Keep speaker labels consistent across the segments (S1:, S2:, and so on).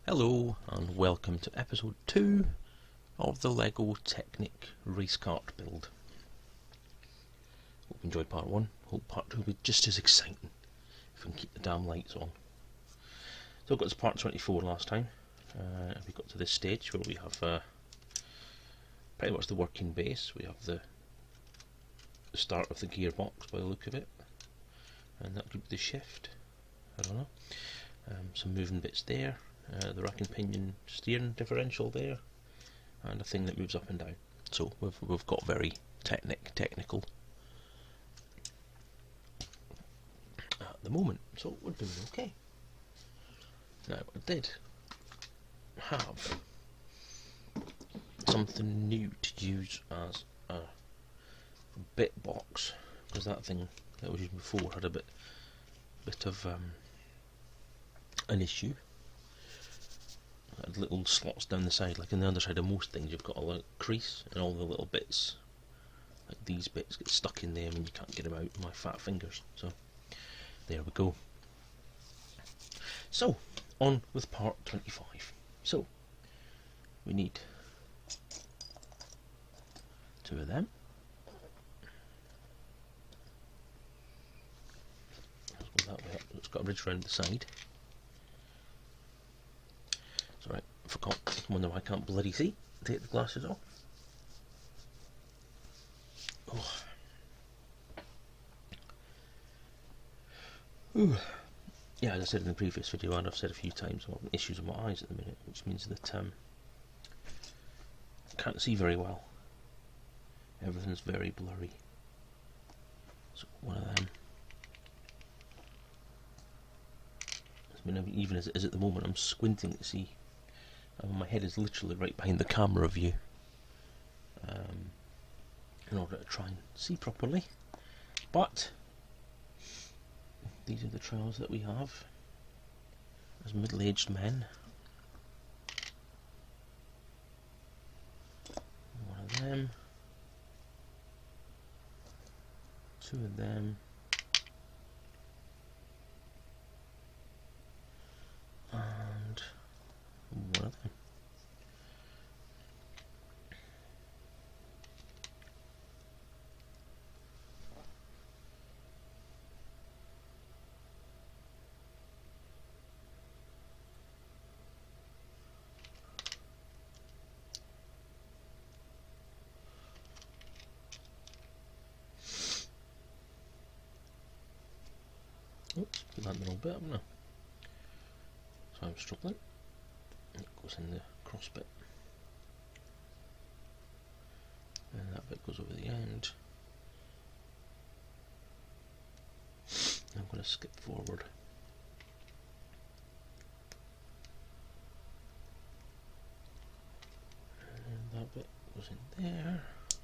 S1: Hello and welcome to episode 2 of the LEGO Technic Race Kart build. Hope you enjoyed part 1, hope part 2 will be just as exciting if we can keep the damn lights on. So we got to part 24 last time, we got to this stage where we have pretty much the working base. We have the start of the gearbox by the look of it, and that could be the shift, I don't know. Some moving bits there. The rack and pinion steering differential there, and a thing that moves up and down. So we've got very technical at the moment. So we're doing okay. Now I did have something new to use as a bit box, because that thing that I was using before had a bit of an issue. Had little slots down the side, like on the underside of most things. You've got a little crease, and all the little bits, like these bits, get stuck in there, and you can't get them out with my fat fingers. So there we go. So on with part 25. So we need 2 of them. Let's go that way up. It's got a ridge around the side. Sorry, I forgot. I wonder why I can't bloody see. Take the glasses off. Oh. Ooh. Yeah, as I said in the previous video, and I've said a few times, I'm having issues with my eyes at the minute, which means that I can't see very well. Everything's very blurry. So one of them. I mean, even as it is at the moment, I'm squinting to see. My head is literally right behind the camera view, in order to try and see properly. But these are the trials that we have as middle-aged men. One of them, 2 of them, and one of them. Oops, put that a little bit up now. So I'm struggling. It goes in the cross bit, and that bit goes over the end. I'm going to skip forward. And that bit goes in there.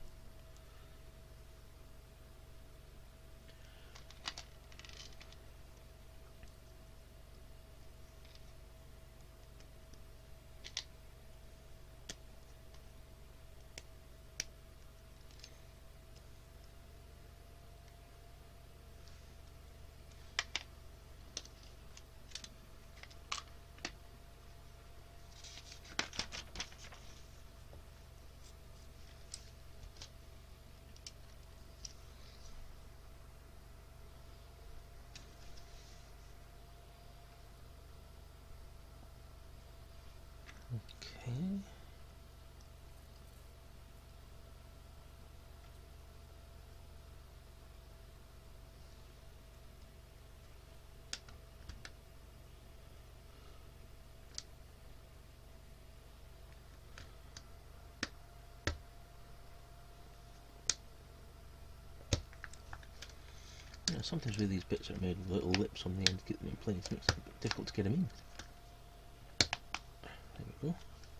S1: Okay. Yeah, sometimes with these bits are made with little lips on the end to get them in place. It makes it a bit difficult to get them in. There we go.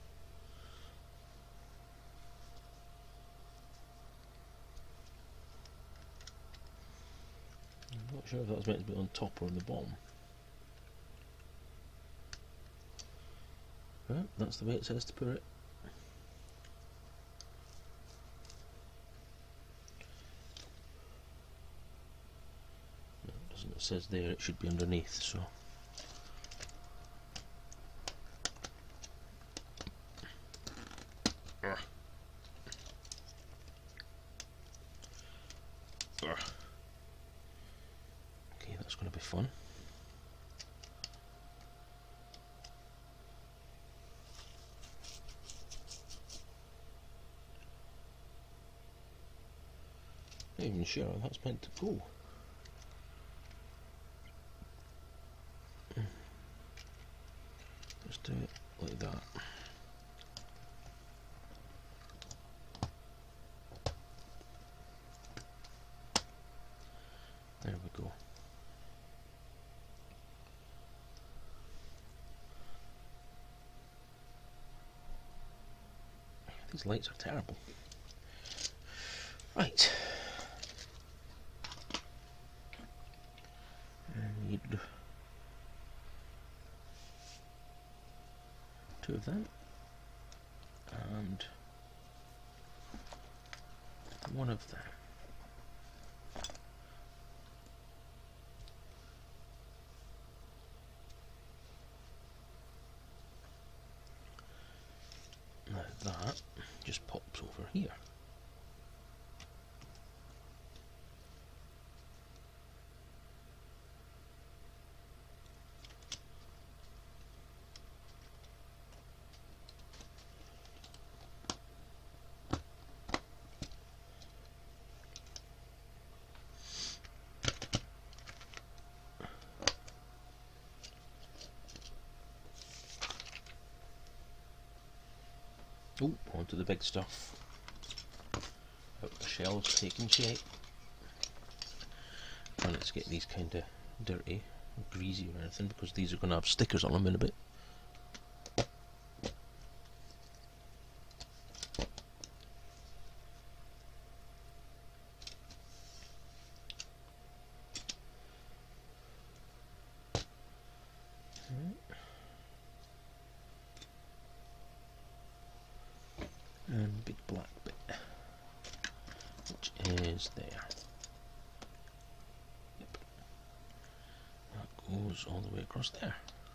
S1: I'm not sure if that was meant to be on top or on the bottom. Right, that's the way it says to put it. No, it doesn't. It says there it should be underneath, so Not even sure how that's meant to go. Just do it like that. There we go. These lights are terrible. Right. I need 2 of them and 1 of them. Now that just pops over here. Oh, onto the big stuff. Out the shells taking shape. And let's get these kind of dirty, greasy or anything, because these are going to have stickers on them in a bit. And big black bit, which is there. Yep. That goes all the way across there.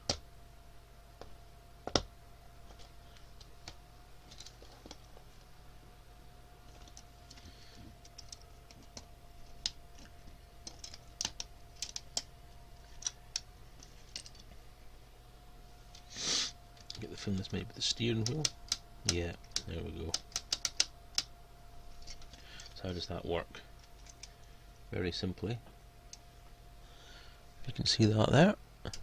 S1: Get the film that's made with the steering wheel. Yeah, there we go. So how does that work? Very simply, you can see that there.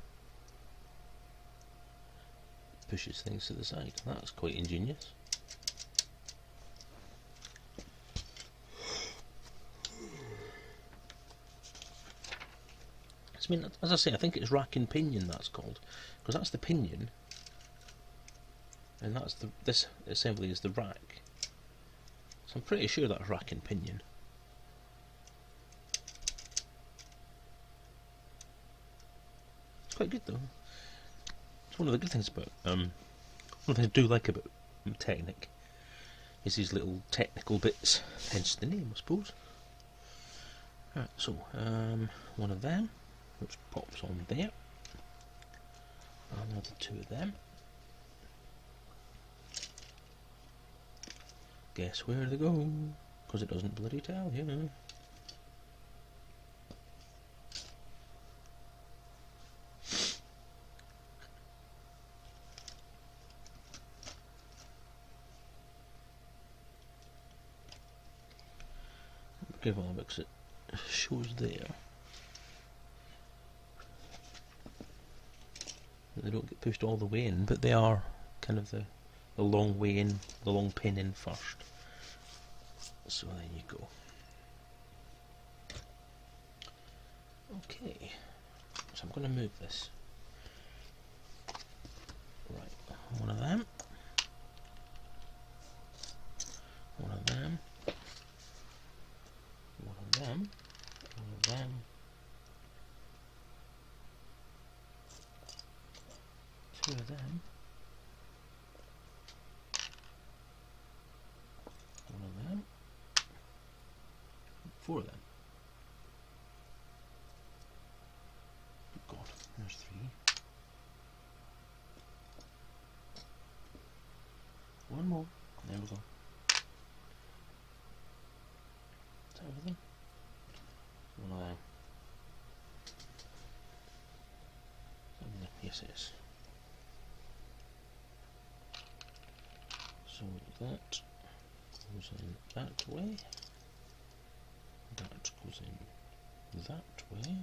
S1: Pushes things to the side. That's quite ingenious. I mean, as I say, I think it's rack and pinion that's called, because that's the pinion, and that's this assembly is the rack. So I'm pretty sure that's rack and pinion. It's quite good though. It's one of the good things about one of the things I do like about Technic is these little technical bits, hence the name, I suppose. Right, so one of them, which pops on there, another 2 of them. Guess where they go? Because it doesn't bloody tell you. Give on because it shows there. They don't get pushed all the way in, but they are kind of the long way in, the long pin in first. So there you go. Okay, so I'm going to move this. Right, one of them. One of them. One of them. One of them. 2 of them. One of them. 4 of them. Good God, there's 3. One more. There we go. Is that everything? One of them. Yes, it is. So that goes in that way. that goes in that way.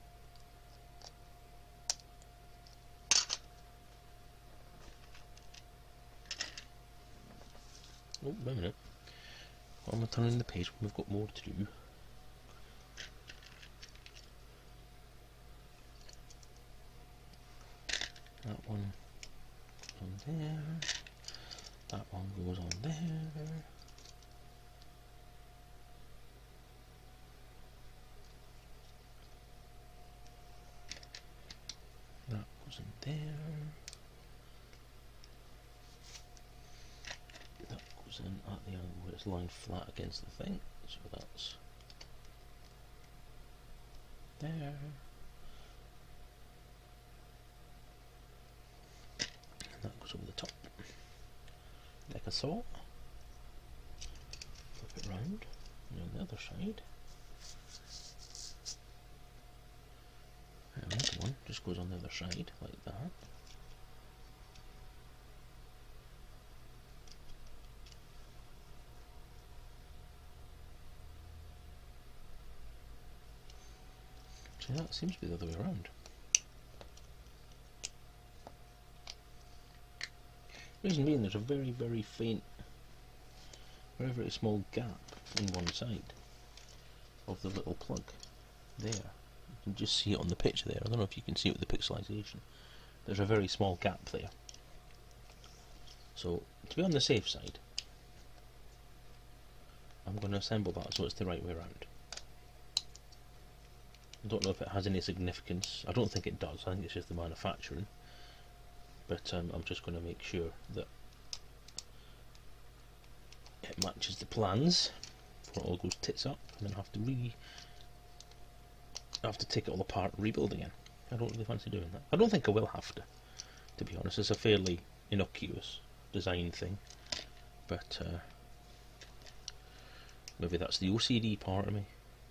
S1: Oh, wait a minute. Why am I turning the page when we've got more to do? That one on there. That one goes on there. That goes in there. That goes in at the angle where it's lying flat against the thing. So that's there. And that goes over the top. Like a saw. Flip it round. And on the other side. And another one just goes on the other side, like that. See, that seems to be the other way around. Reason being, there's a very, very faint, very small gap in one side of the little plug there. You can just see it on the picture there. I don't know if you can see it with the pixelization. There's a very small gap there. So, to be on the safe side, I'm going to assemble that so it's the right way around. I don't know if it has any significance. I don't think it does. I think it's just the manufacturing. But I'm just going to make sure that it matches the plans before it all goes tits up, and then I have to take it all apart and rebuild again. I don't really fancy doing that. I don't think I will have to be honest. It's a fairly innocuous design thing, but maybe that's the OCD part of me.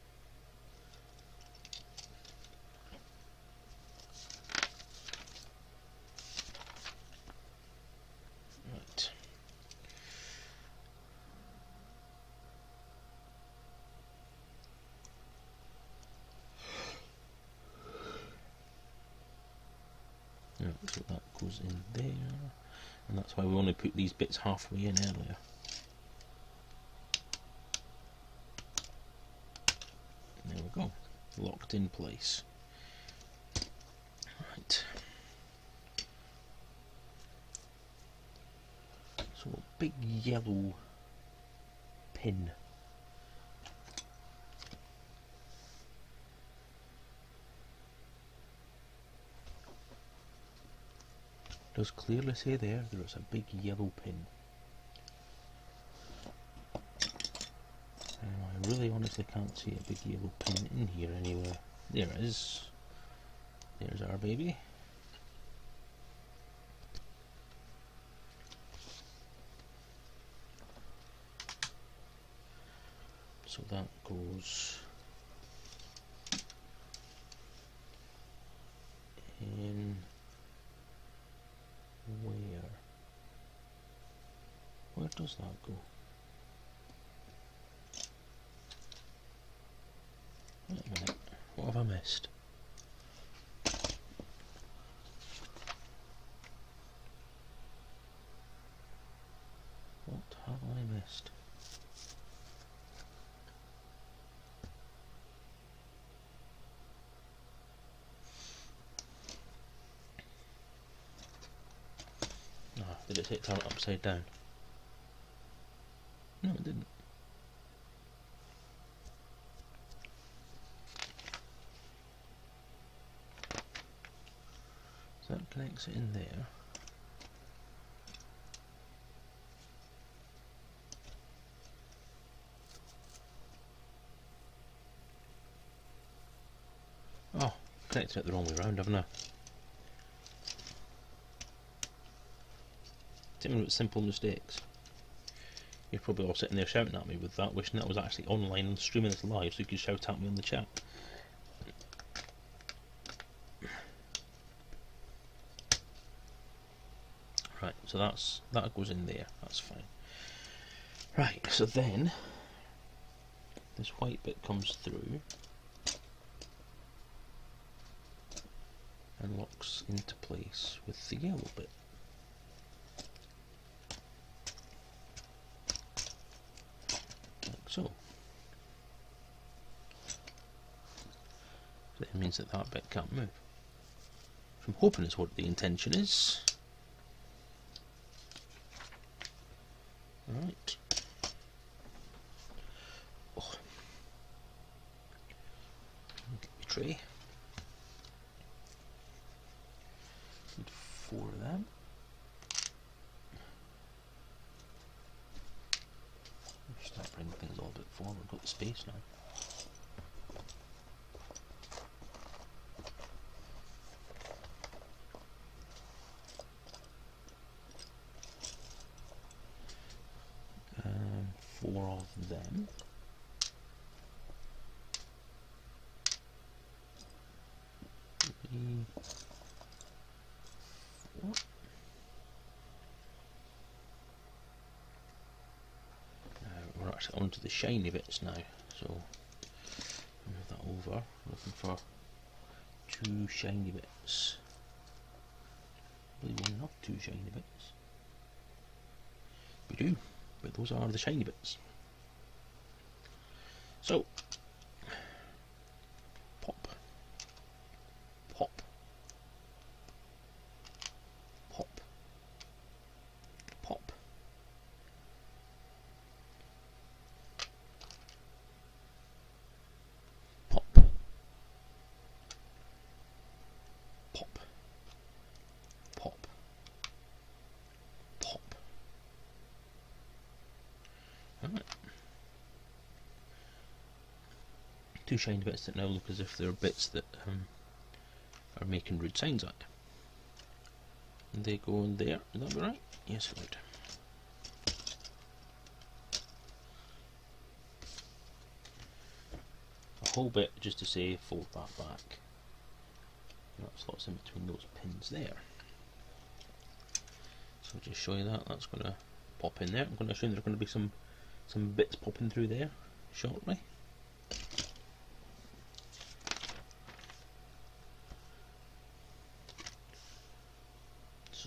S1: Right. So that goes in there, and that's why we only put these bits halfway in earlier. There we go, locked in place. Right. So a big yellow pin. Does clearly say there is a big yellow pin. I really honestly can't see a big yellow pin in here anywhere. There it is. There's our baby. So that goes in where? Where does that go? Wait a minute, what have I missed? What have I missed? Ah, did it say turn it upside down? No, it didn't. So that connects it in there. Oh, connected it the wrong way around, haven't I? Same with simple mistakes. You're probably all sitting there shouting at me with that, wishing that was actually online and streaming this live so you could shout at me in the chat. Right, so that goes in there, that's fine. Right, so then this white bit comes through and locks into place with the yellow bit. Like so. So it means that that bit can't move. So I'm hoping is what the intention is. Alright. Oh. Get my tray. Need 4 of them. Start bringing things a little bit forward. We've got the space now. Four of them. Four. We're actually onto the shiny bits now, so move that over. Looking for 2 shiny bits. I believe we have 2 shiny bits. We do, but those are the shiny bits. So, pop, pop, pop, pop. Pop, pop, pop, pop. Alright. 2 shiny bits that now look as if they're bits that are making road signs out. And they go in there, is that right? Yes, right. A whole bit just to say fold that back. That slots in between those pins there. So I'll just show you that. That's going to pop in there. I'm going to assume there's going to be some bits popping through there shortly. So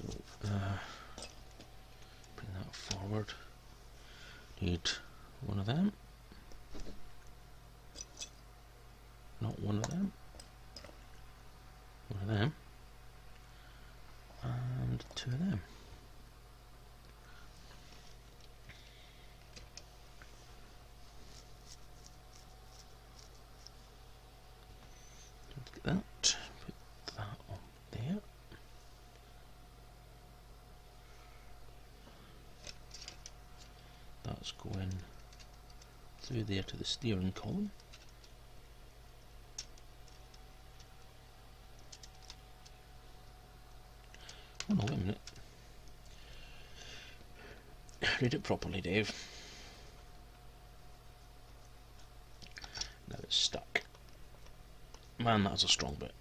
S1: bring that forward. Need one of them. Not one of them. One of them. And 2 of them. Let's get that. Put that on there. That's going through there to the steering column. Oh no, wait a minute. Read it properly, Dave. Now it's stuck. Man, that's a strong bit.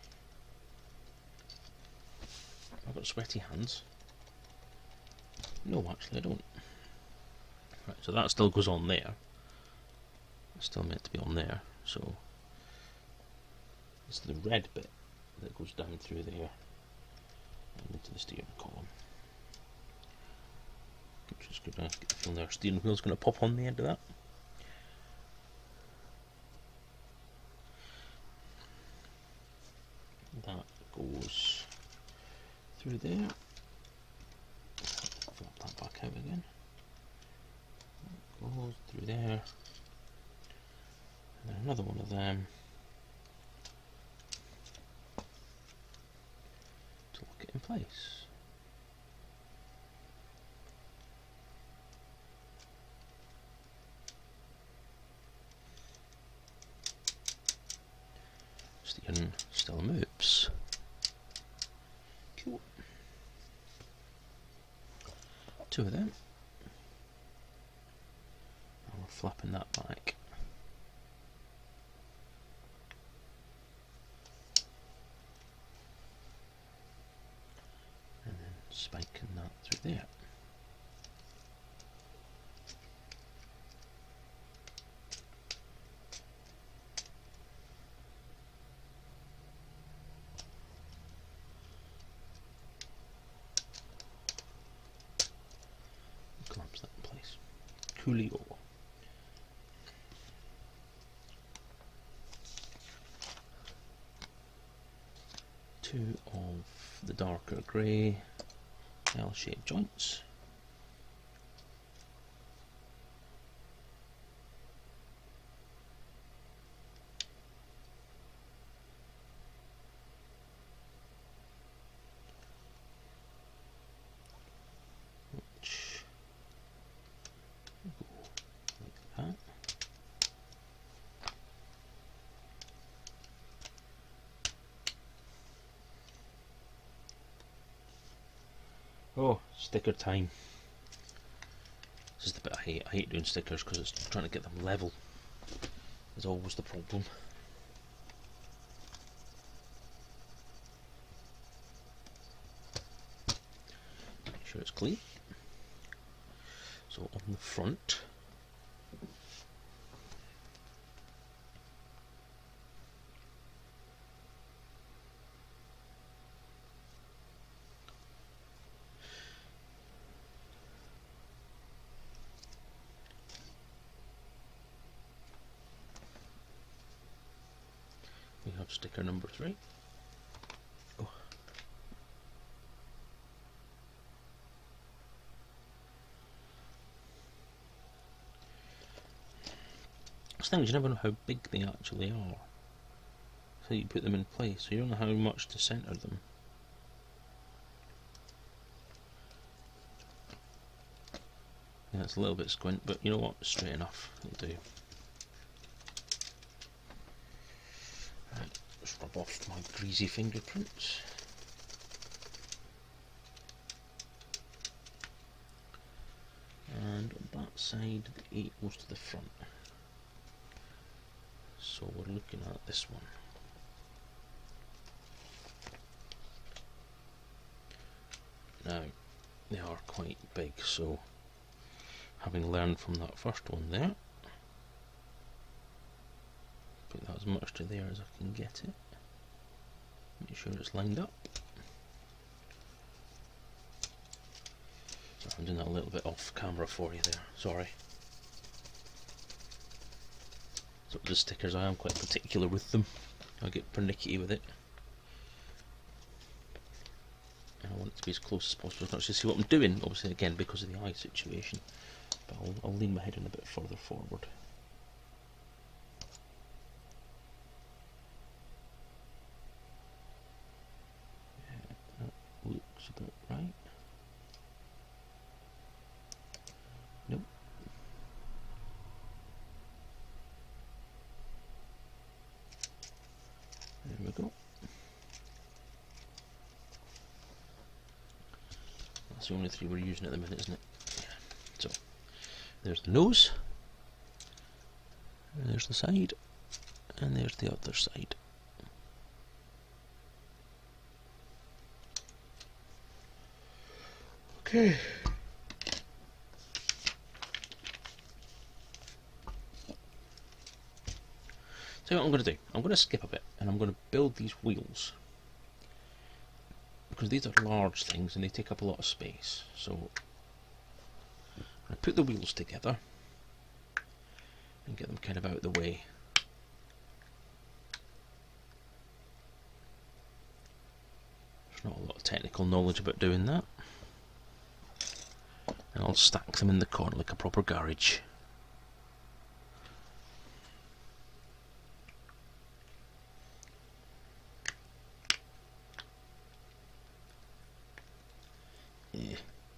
S1: I've got sweaty hands. No, actually I don't. Right, so that still goes on there. It's still meant to be on there, so it's the red bit that goes down through there and into the steering column. I'm just going to get the feeling there. Steering wheel's going to pop on the end of that. That goes through there. Flip that back out again. That goes through there. And then another one of them to lock it in place. Steering still moves. Cool. 2 of them. And we're flapping that back. And then spiking that through there. Coolio. Two of the darker grey L-shaped joints. Which go like that. Oh, sticker time. This is the bit I hate. I hate doing stickers because it's trying to get them level is always the problem. Make sure it's clean. So on the front, we have sticker number 3. Oh. This thing is, you never know how big they actually are. So you put them in place, so you don't know how much to centre them. Yeah, it's a little bit squint, but you know what? Straight enough, it'll do. Right, just rub off my greasy fingerprints. And on that side, the 8 goes to the front. So we're looking at this one. Now, they are quite big, so having learned from that first one there, put that as much to there as I can get it. Make sure it's lined up. So I'm doing that a little bit off camera for you there, sorry. So the stickers, I am quite particular with them. I get pernickety with it. And I want it to be as close as possible. I can actually see what I'm doing, obviously again because of the eye situation. But I'll lean my head in a bit further forward. Yeah, that looks about right. Nope. There we go. That's the only 3 we're using at the minute, isn't it? Yeah. So, there's the nose, and there's the side, and there's the other side. Okay. So what I'm going to do, I'm going to skip a bit, and I'm going to build these wheels. Because these are large things, and they take up a lot of space. So, I'm going to put the wheels together, and get them kind of out of the way. There's not a lot of technical knowledge about doing that. And I'll stack them in the corner like a proper garage. Yeah.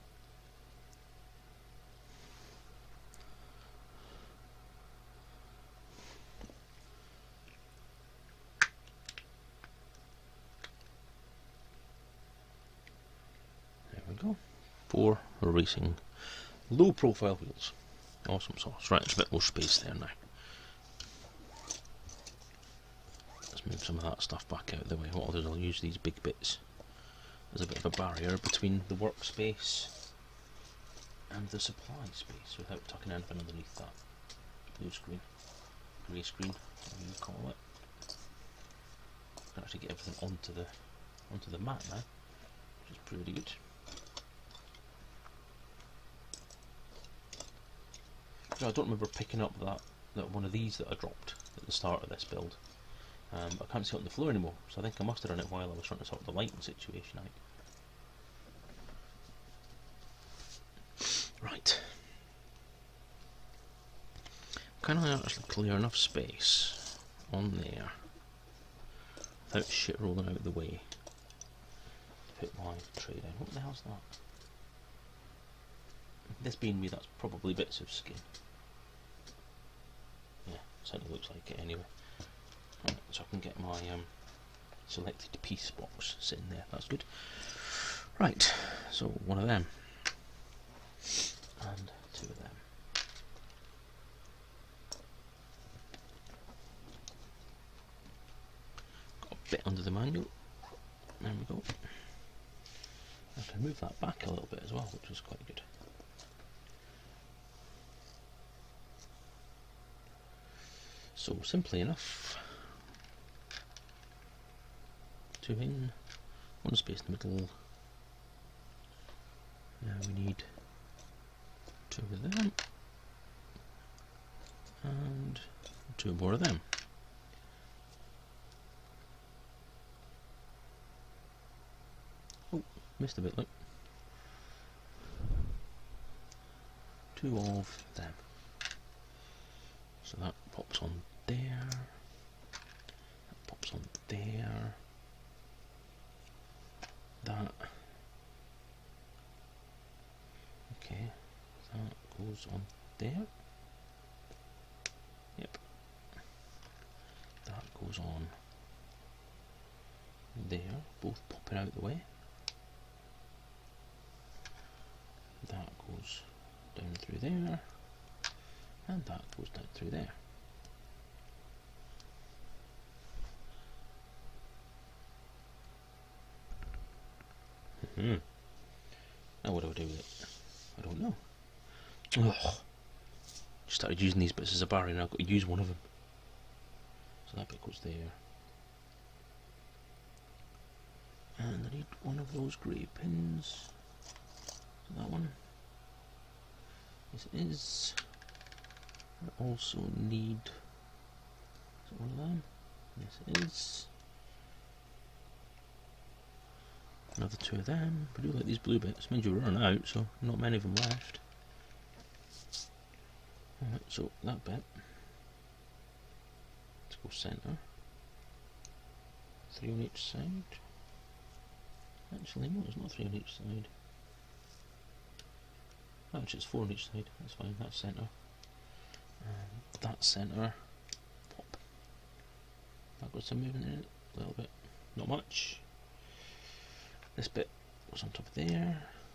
S1: There we go. 4 racing low profile wheels. Awesome sauce. Right, there's a bit more space there now. Let's move some of that stuff back out of the way. What I'll do is I'll use these big bits as a bit of a barrier between the workspace and the supply space without tucking anything underneath that blue screen, grey screen, whatever you call it. I can actually get everything onto the mat now, which is pretty good. I don't remember picking up that one of these that I dropped at the start of this build. I can't see it on the floor anymore, so I think I must have done it while I was trying to sort the lighting situation out. Right. Can I actually clear enough space on there without shit rolling out of the way to put my tray down? What the hell's that? This being me, that's probably bits of skin. Yeah, certainly looks like it anyway. Right, so I can get my selected piece box sitting there, that's good. Right, so one of them. And two of them. Got a bit under the manual. There we go. I can move that back a little bit as well, which is quite good. So simply enough, two in, one space in the middle. Now we need two of them and two more of them. Oh, missed a bit, look. Two of them. So that pops on there, that pops on there, that, okay, that goes on there, yep, that goes on there, both popping out the way, that goes down through there, and that goes down through there. Now what do I do with it? I don't know. Ugh. Just started using these bits as a barrier and I've got to use one of them. So that bit goes there. And I need one of those grey pins. So that one. Yes it is. I also need... Is it one of them? Yes it is. Another two of them. I do like these blue bits. Means you're running out, so not many of them left. Alright, so that bit. Let's go centre. 3 on each side. Actually, no, there's not 3 on each side. Actually, it's 4 on each side. That's fine. That's centre. And that's centre. Pop. That got some movement in it. A little bit. Not much. This bit goes on top of there.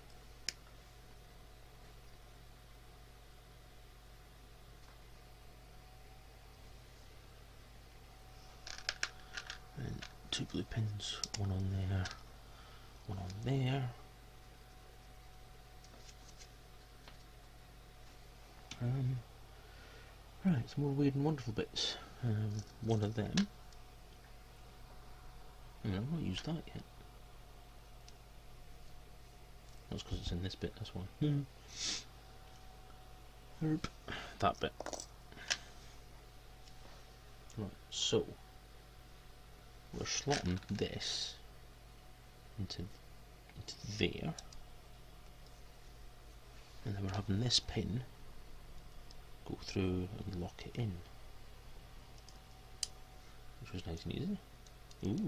S1: And 2 blue pins, one on there, one on there. Right, some more weird and wonderful bits. One of them. I've not used that yet. That's because it's in this bit, that's why. That bit. Right, so we're slotting this into there, and then we're having this pin go through and lock it in, which was nice and easy. Ooh.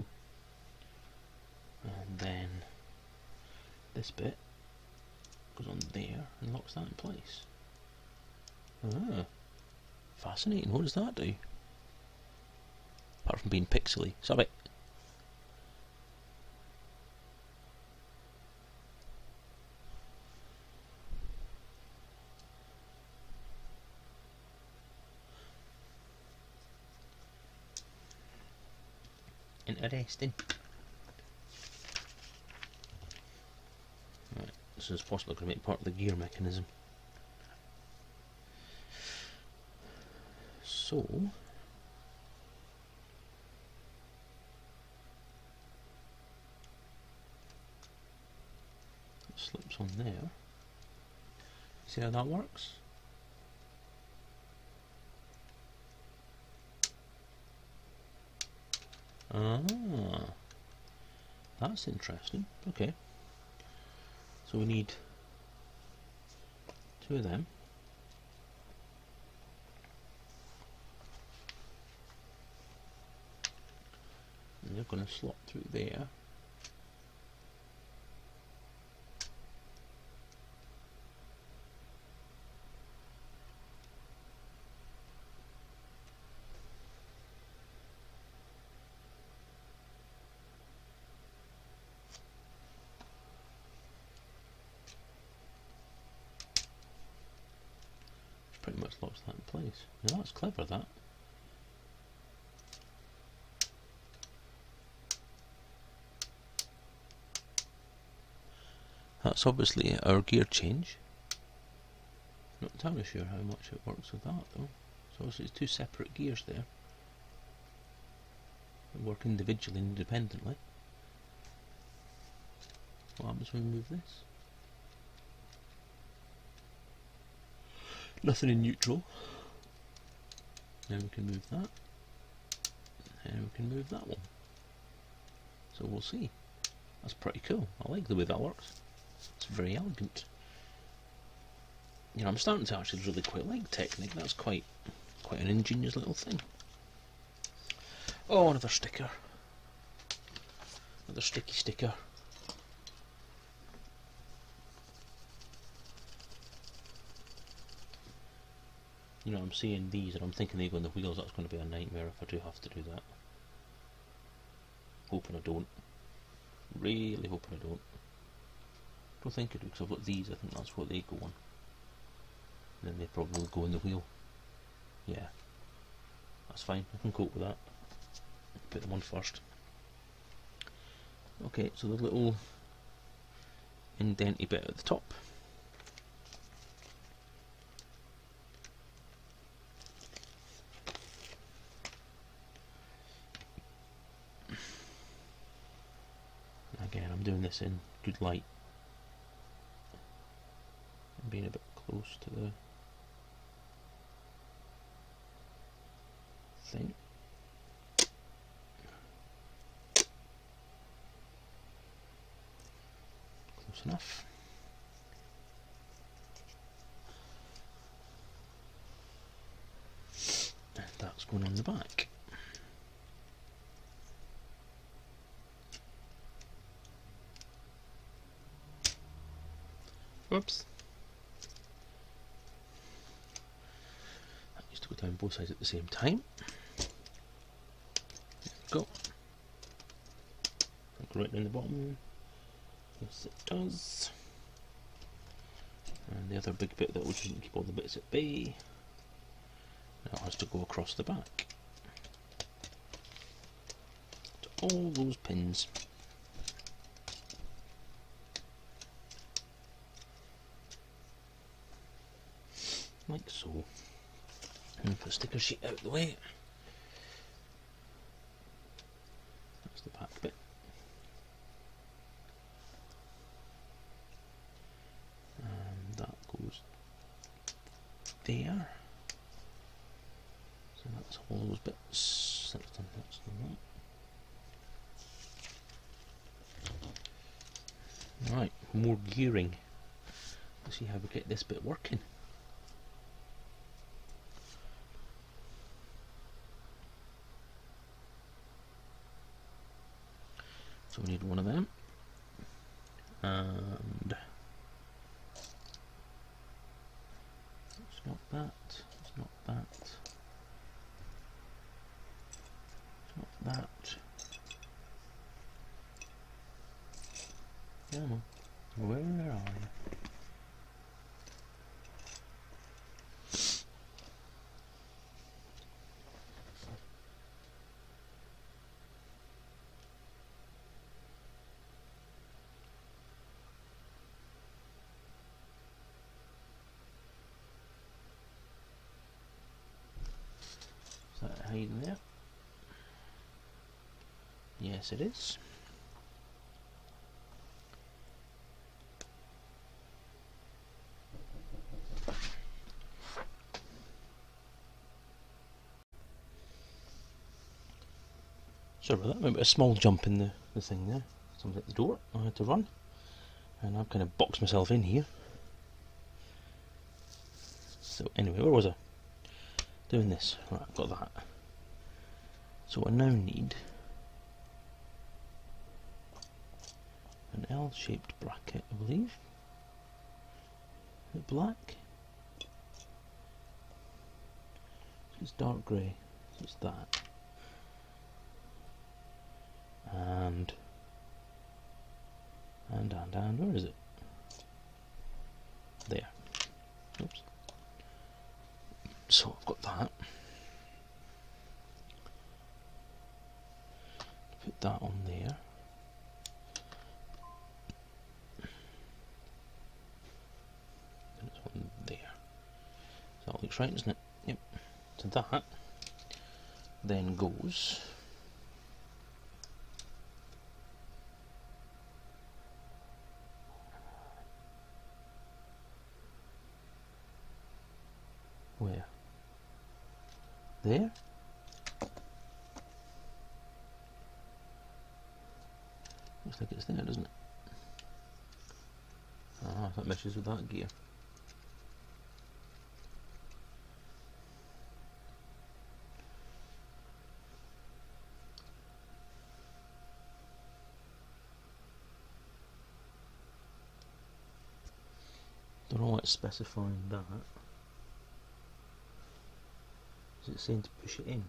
S1: And then this bit goes on there and locks that in place. Ah, fascinating. What does that do? Apart from being pixely. Stop it. Interesting. Right, this is possibly going to make part of the gear mechanism. So it slips on there. See how that works? Ah, that's interesting. Okay. So we need 2 of them. And they're going to slot through there. Pretty much locks that in place. Now that's clever, that. That's obviously our gear change. Not entirely sure how much it works with that though. So obviously it's 2 separate gears there. They work individually and independently. What happens when we move this? Nothing in neutral. Now we can move that. And we can move that one. So we'll see. That's pretty cool. I like the way that works. It's very elegant. You know, I'm starting to actually really quite like Technic. That's quite an ingenious little thing. Oh, another sticker. Another sticky sticker. You know, I'm seeing these and I'm thinking they go on the wheels. That's going to be a nightmare if I do have to do that. Hoping I don't. Really hoping I don't. Don't think I do, because I've got these. I think that's what they go on. And then they probably will go in the wheel. Yeah. That's fine. I can cope with that. Put them on first. Okay, so the little indenty bit at the top. Again, I'm doing this in good light. I'm being a bit close to the thing. Close enough. And that's going on the back. Whoops. That used to go down both sides at the same time. There we go. Go right down the bottom. Yes, it does. And the other big bit that will just keep all the bits at bay. Now it has to go across the back. To all those pins. Like so. And put the sticker sheet out of the way. That's the back bit. And that goes there. So that's all those bits. That's done that. Right, more gearing. Let's see how we get this bit working. So we need one of them, and it's not that, it's not that, it's not that. Come on, where are you? Is that hiding there? Yes, it is. Sorry about that, maybe a small jump in the thing there. Someone's at the door, I had to run. And I've kind of boxed myself in here. So anyway, where was I? Doing this. Right, I've got that. So I now need an L-shaped bracket, I believe. Is it black? It's dark grey, so it's that. And where is it? There. Oops. So I've got that. Put that on there. And it's on there. So that looks right, doesn't it? Yep. So that then goes where? There? Looks like it's there, doesn't it? Ah, that meshes with that gear. Don't know why it's specifying that. Is it saying to push it in?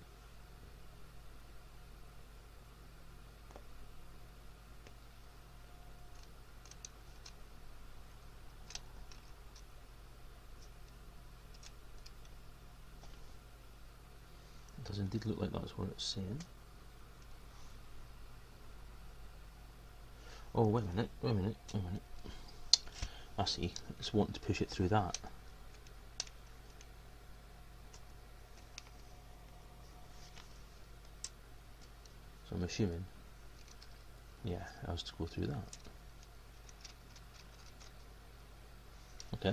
S1: It does indeed look like that's what it's saying. Oh, wait a minute. I see, it's wanting to push it through that. So I'm assuming, yeah, I was to go through that. Okay.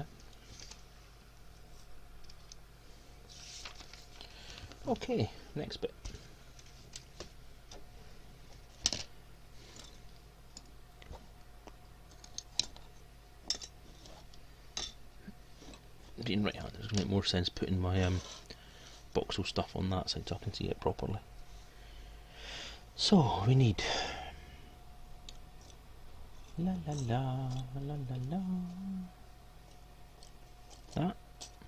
S1: Okay, next bit. Being right-handed, it's going to make more sense putting my voxel stuff on that side so I can see it properly. So we need la la la la la la that.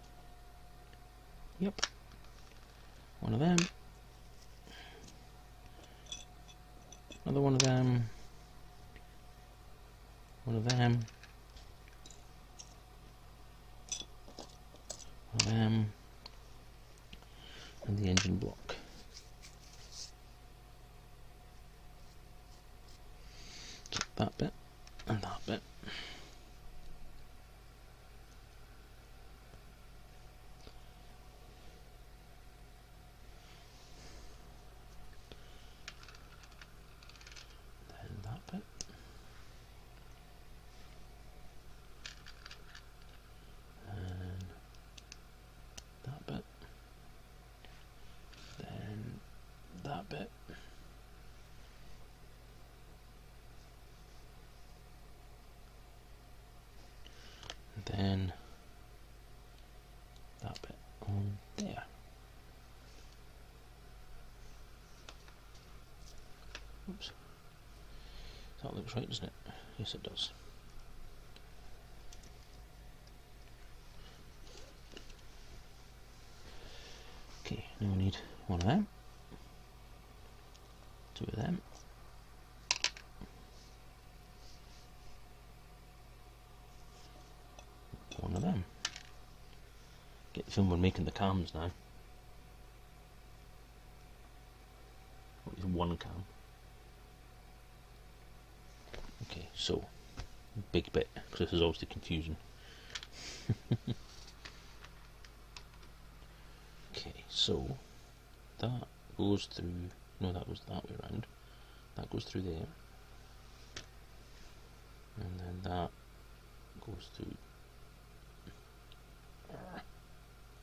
S1: Yep. One of them. Another one of them. One of them. One of them. And the engine block. So that bit and that bit. Then that bit. And that bit. Then that bit. Then that bit on there. Oops. That looks right, doesn't it? Yes, it does. Okay, now we need one of them, two of them, one of them. Get the film we're making the cams now. At least one cam. Okay, so big bit, because this is always the confusion. Okay, so that goes through, no, that was that way around. That goes through there. And then that goes through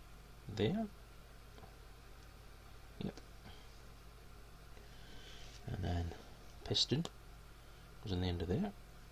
S1: there. Yep. piston goes in the end of there.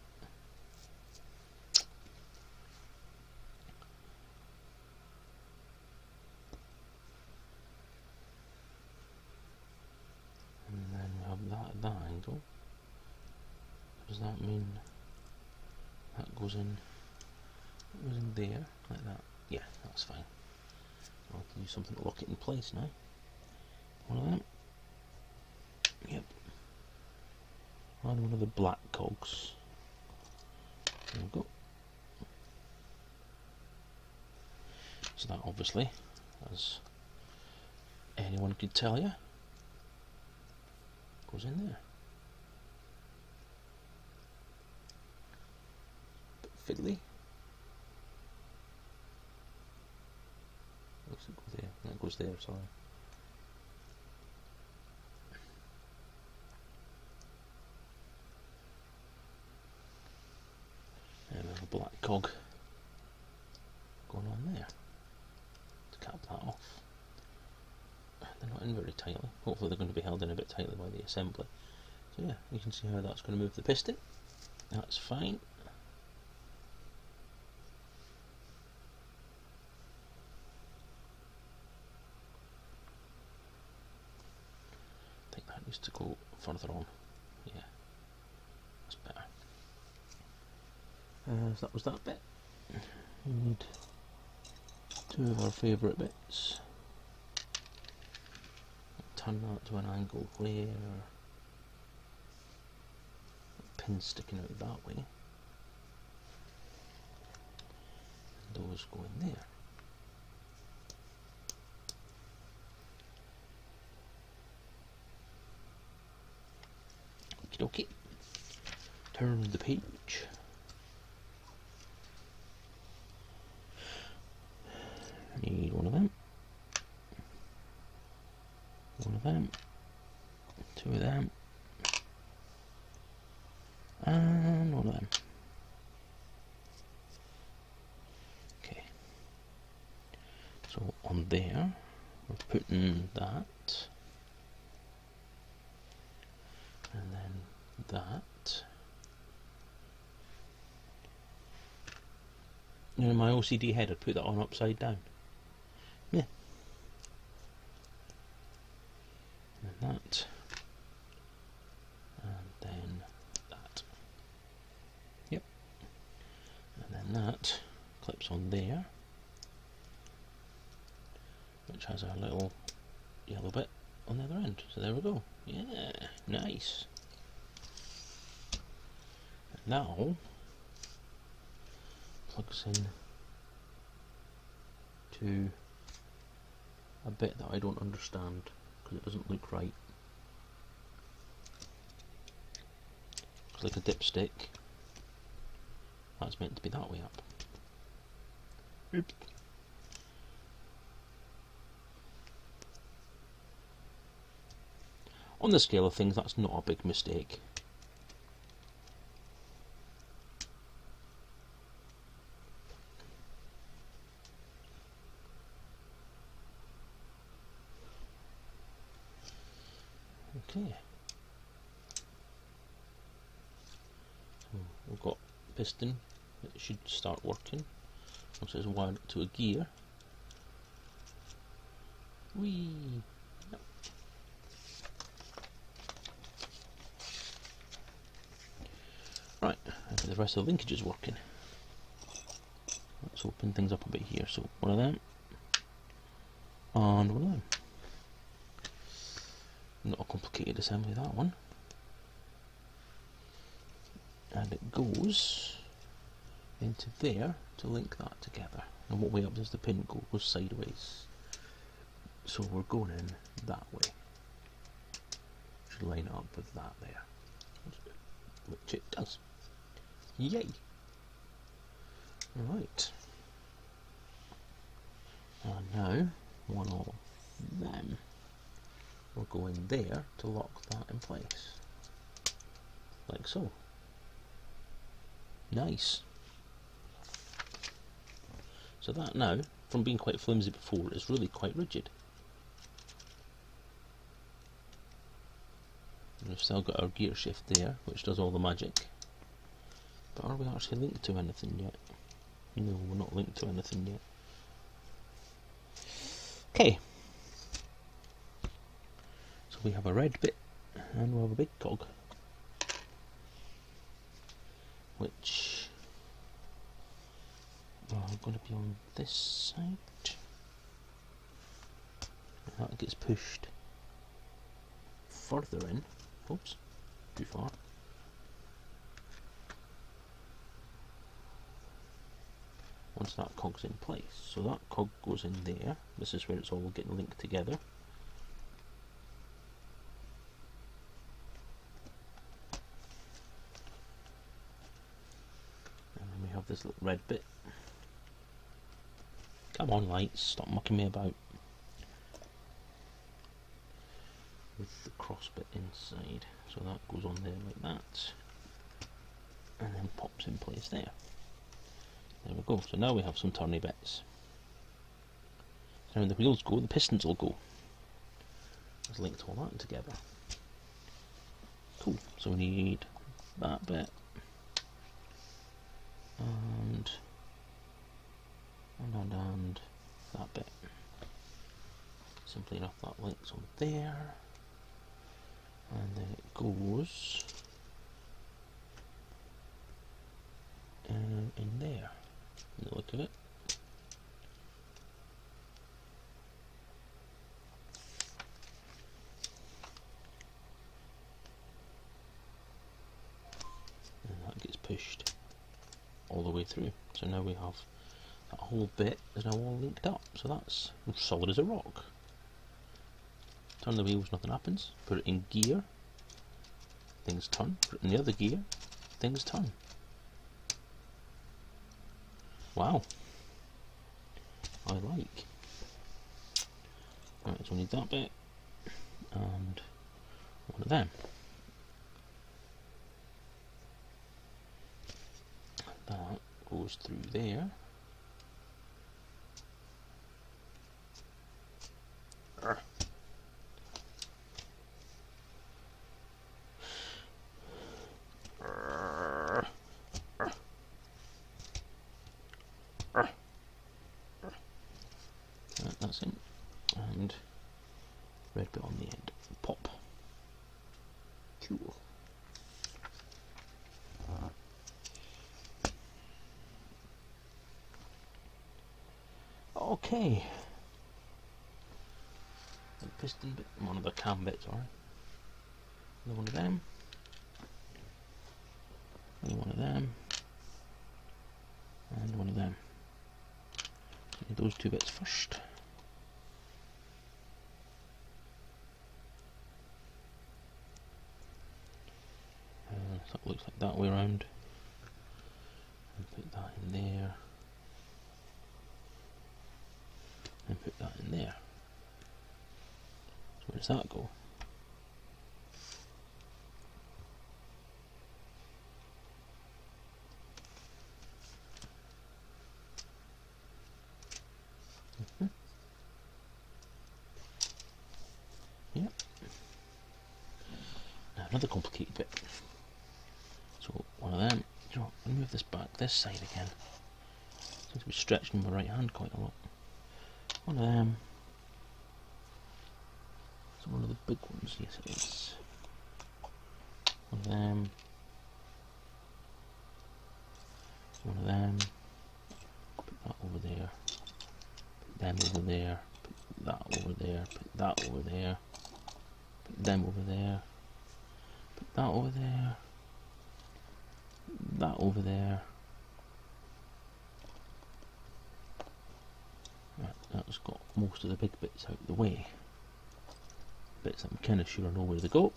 S1: And then we have that at that angle. Does that mean that goes in there, like that? Yeah, that's fine. I'll have to do something to lock it in place now. One of them. Yep. And one of the black cogs. There we go. So that obviously, as anyone could tell you, goes in there. Bit fiddly. Looks like it goes there. That goes there, sorry. And a black cog going on there to cap that off. They're not in very tightly. Hopefully they're going to be held in a bit tightly by the assembly. So yeah, you can see how that's going to move the piston. That's fine. I think that needs to go further on. Yeah, that's better. So that was that bit. We need two of our favourite bits. Turn that to an angle where the pin's sticking out that way. And those go in there. Okie dokie. Turn the page. Need one of them. One of them. Two of them. And one of them. Okay. So on there, we're putting that. And then that. You know, in my OCD head, I'd put that on upside down. Yeah. And that. And then that. Yep. And then that clips on there, which has our little yellow bit on the other end. So there we go. Yeah, nice. And now plugs in to a bit that I don't understand because it doesn't look right. It's like a dipstick. That's meant to be that way up. Oops. On the scale of things, that's not a big mistake. Okay. So we've got piston that should start working once it's wired up to a gear. Whee! Yep. Right, and the rest of the linkage is working. Let's open things up a bit here. So one of them and one of them. Not a complicated assembly, that one. And it goes into there to link that together. And what way up does the pin go? It goes sideways. So we're going in that way. Should line it up with that there. Which it does. Yay! Right. And now one of them will go in there to lock that in place. Like so. Nice. So that now, from being quite flimsy before, is really quite rigid. we've still got our gear shift there, which does all the magic. But are we actually linked to anything yet? No, we're not linked to anything yet. Okay. So we have a red bit, and we have a big cog, which are going to be on this side. And that gets pushed further in. Oops, too far. Once that cog's in place. So that cog goes in there. This is where it's all getting linked together. And then we have this little red bit. Come on, lights, stop mucking me about. With the cross bit inside. So that goes on there like that. And then pops in place there. There we go. So now we have some turny bits. So when the wheels go, the pistons will go. Let's link all that together. Cool. So we need that bit. And that bit. Simply enough, that links on there. And then it goes in there. The look of it. And that gets pushed all the way through. So now we have that whole bit is now all linked up. So that's solid as a rock. Turn the wheels, nothing happens. Put it in gear, things turn. Put it in the other gear, things turn. Wow, I like. Right, so we need that bit and one of them. That goes through there. That's in, and red bit on the end. Pop. Cool. Okay. The piston bit, one of the cam bits, alright. Another one of them. Another one of them. And one of them. So need those two bits first. So it looks like that way around. And put that in there. And put that in there. So where does that go? Yep. Now another complicated bit. So one of them, you know, I'll move this back this side again. Seems to be stretching my right hand quite a lot. One of them. So one of the big ones, yes it is. One of them. One of them. Put that over there. Put them over there. Put that over there. Put that over there. Put them over there. Put that over there. That over there. Right, that's got most of the big bits out of the way. Bits that I'm kind of sure I know where they go.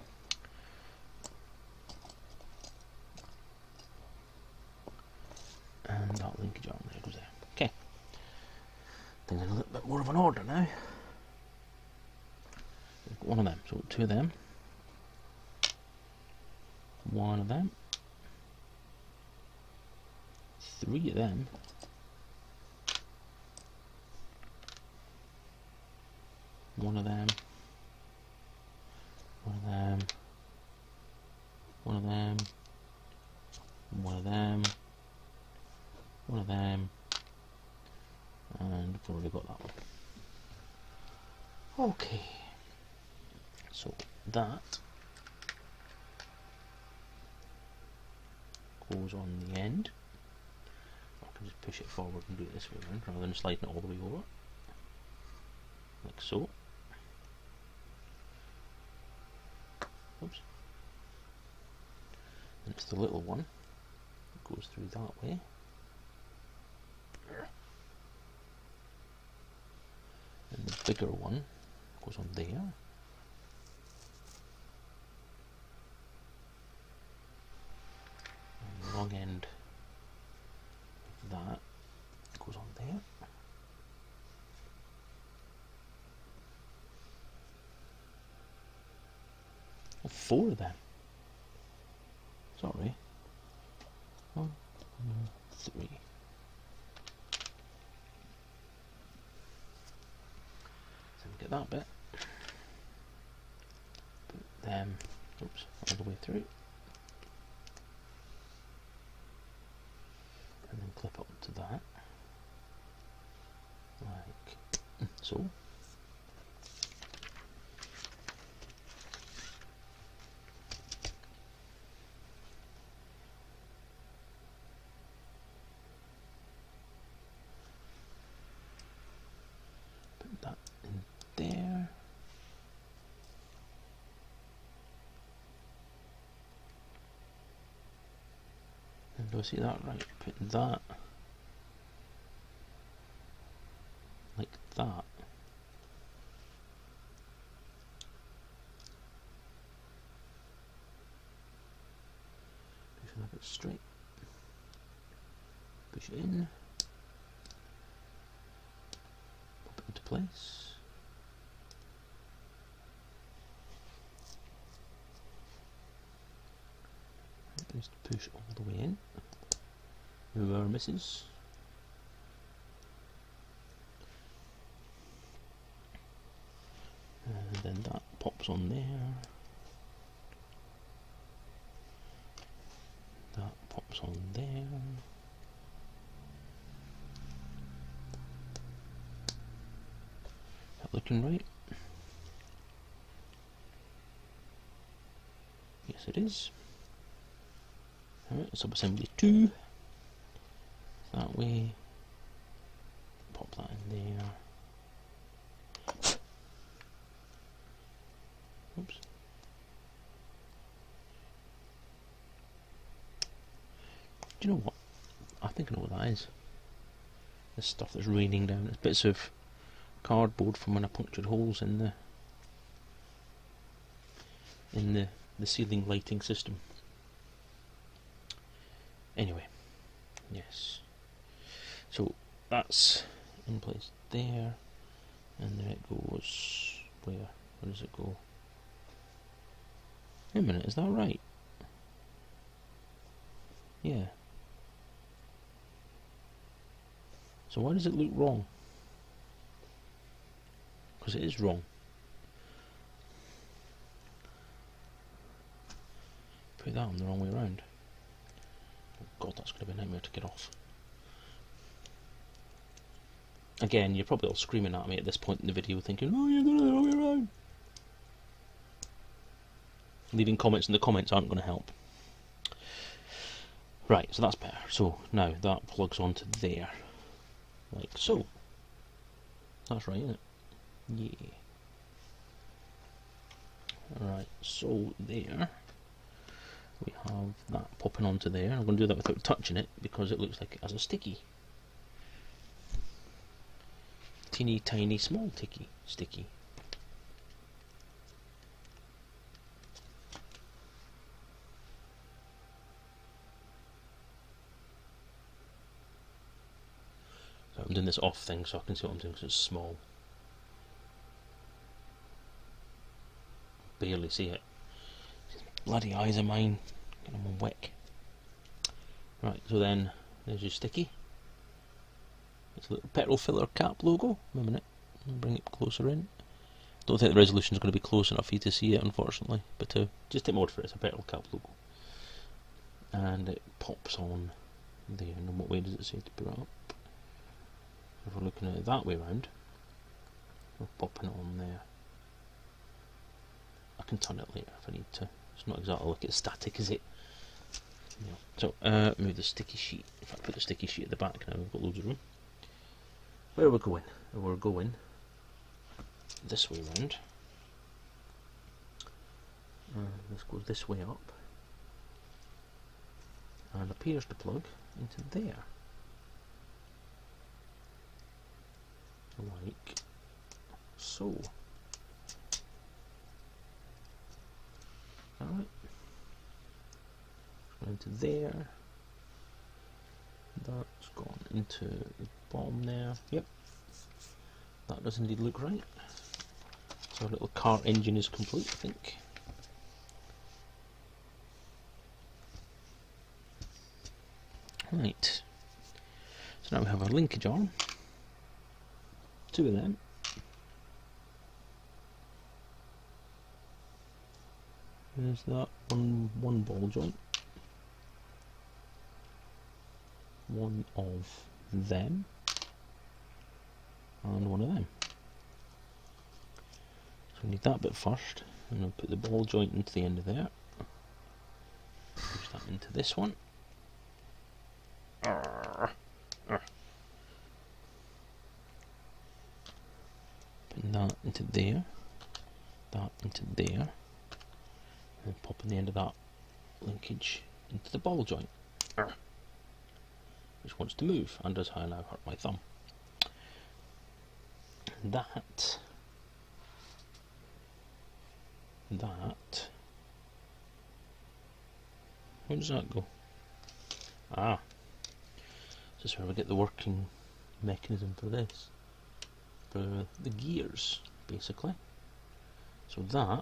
S1: And that linkage arm there goes there. Okay. Things in a little bit more of an order now. We've got one of them, so two of them. One of them. Three of them. One of them. One of them. one of them, one of them, one of them, and we've already got that one. Okay, so that goes on the end. I can just push it forward and do it this way around rather than sliding it all the way over, like so. Oops. And it's the little one that goes through that way. And the bigger one goes on there. And the long end of that goes on there. Oh, 4 of them. Sorry. 1, 2, 3. So we get that bit. Put them, oops, all the way through. And then clip up to that. Like so. That in there. And do I see that right? Putting that like that. Push it a bit straight. Push it in. Pop it into place. Just push all the way in. No more misses. And then that pops on there. That pops on there. That looking right? Yes, it is. Alright, sub-assembly 2. That way. Pop that in there. Oops. Do you know what? I think I know what that is. This stuff that's raining down. It's bits of cardboard from when I punctured holes in the ceiling lighting system. Anyway, yes. So that's in place there, and then it goes where? Where does it go? Wait a minute, is that right? Yeah. So why does it look wrong? Because it is wrong. Put that on the wrong way around. Oh God, that's going to be a nightmare to get off. Again, you're probably all screaming at me at this point in the video thinking, oh, you're going the wrong way around. Leaving comments in the comments aren't going to help. Right, so that's better. So now that plugs onto there. Like so. That's right, isn't it? Yeah. Right, so there we have that popping onto there. I'm going to do that without touching it because it looks like it has a sticky. Teeny tiny small sticky. So I'm doing this off thing so I can see what I'm doing because it's small. Barely see it. Bloody eyes of mine. Get them on wick. Right, so then there's your sticky. It's a little petrol filler cap logo. Wait a minute. I'll bring it closer in. Don't think the resolution is going to be close enough for you to see it, unfortunately. But just take my word for it, it's a petrol cap logo. and it pops on there. And in what way does it say to put it up? If we're looking at it that way round, we're popping it on there. I can turn it later if I need to. It's not exactly like it's static, is it? Yeah. So move the sticky sheet. If I put the sticky sheet at the back now, we've got loads of room. Where are we going? We're going this way round. This goes this way up and appears to plug into there, like so. Alright, into there. That's gone into the bottom there. Yep, that does indeed look right. So our little car engine is complete, I think. Right, so now we have our linkage arm, two of them. There's that one ball joint, one of them, and one of them. So we need that bit first, and I'll put the ball joint into the end of there. Push that into this one. Putting that into there, that into there, and popping the end of that linkage into the ball joint, which wants to move, and does how I now hurt my thumb. That, where does that go? Ah, this is where we get the working mechanism for this, for the gears, basically. So that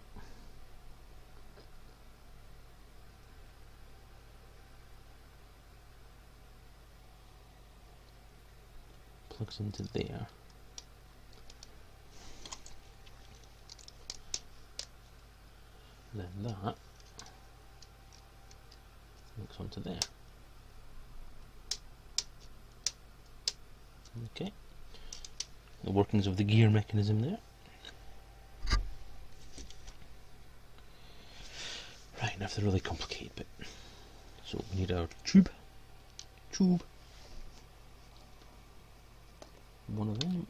S1: plugs into there. Then that hooks onto there. Okay, the workings of the gear mechanism there. Right, now for the really complicated bit. So we need our tube. One of them,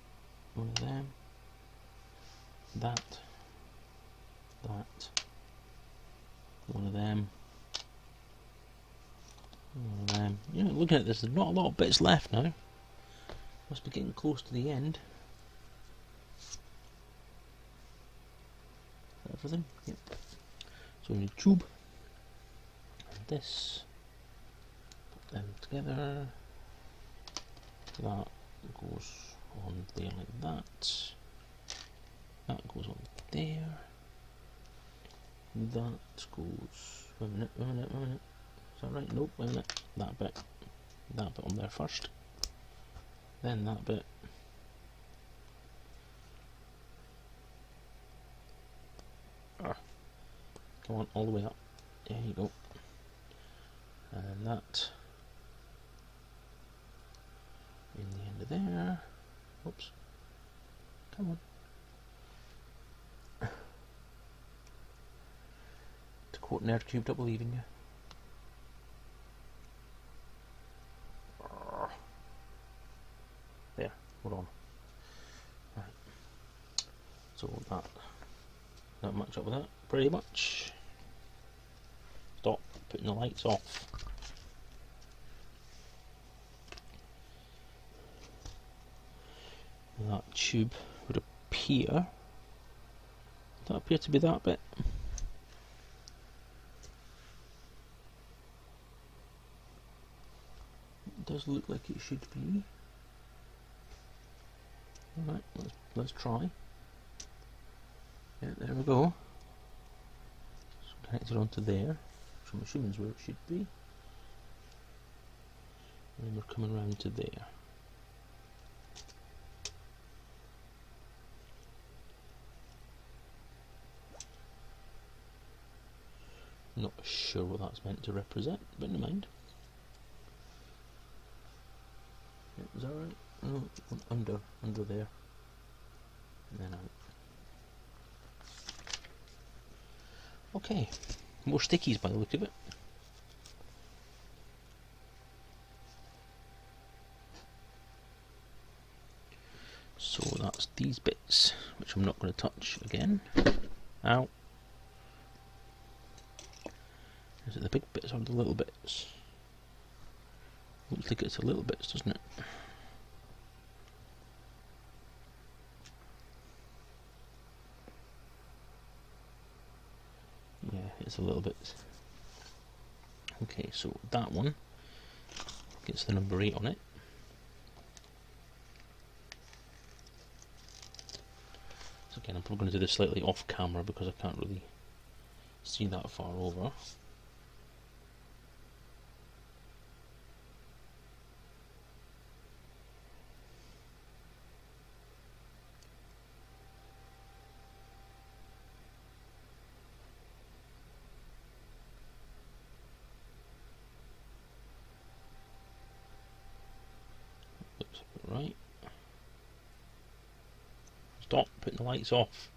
S1: that, one of them, You know, looking at this, there's not a lot of bits left now. Must be getting close to the end. Everything? Yep. So we need a tube. And this. Put them together. That goes on there like that. That goes on there. That goes. Wait a minute. Is that right? Nope, wait a minute. That bit on there first. Then that bit. Come on, all the way up. There you go. And that in the end of there. Oops. Come on. To quote Nerdcubed, I believe in you. There, hold on. Right. So that match up with that, pretty much. Stop putting the lights off. That tube would appear. Would that appear to be that bit? It does look like it should be. Alright, let's try. Yeah, there we go. So connected onto there, which I'm assuming is where it should be. And then we're coming around to there. Not sure what that's meant to represent, but never mind. Yep, is that right? No, under there, and then out. Okay, more stickies by the look of it. So that's these bits, which I'm not going to touch again. Ow. Is it the big bits or the little bits? Looks like it's the little bits, doesn't it? Yeah, it's a little bit. Okay, so that one gets the number 8 on it. So again, I'm probably going to do this slightly off camera because I can't really see that far over. Looks about right. Stop putting the lights off.